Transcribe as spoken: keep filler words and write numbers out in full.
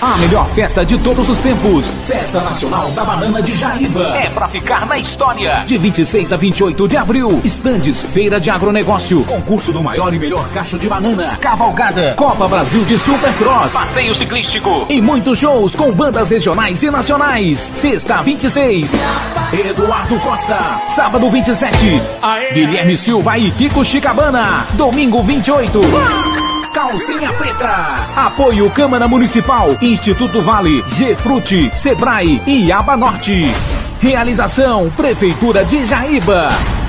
A melhor festa de todos os tempos. Festa Nacional da Banana de Jaíba. É pra ficar na história. De vinte e seis a vinte e oito de abril. Estandes, feira de agronegócio. Concurso do maior e melhor cacho de banana. Cavalgada. Copa Brasil de Supercross. Passeio ciclístico. E muitos shows com bandas regionais e nacionais. Sexta, vinte e seis. Eduardo Costa. Sábado, vinte e sete. Guilherme Silva e Kiko Chicabana. Domingo, vinte e oito. Calcinha Preta. Apoio Câmara Municipal, Instituto Vale, Gefrute, Sebrae e Aba Norte. Realização Prefeitura de Jaíba.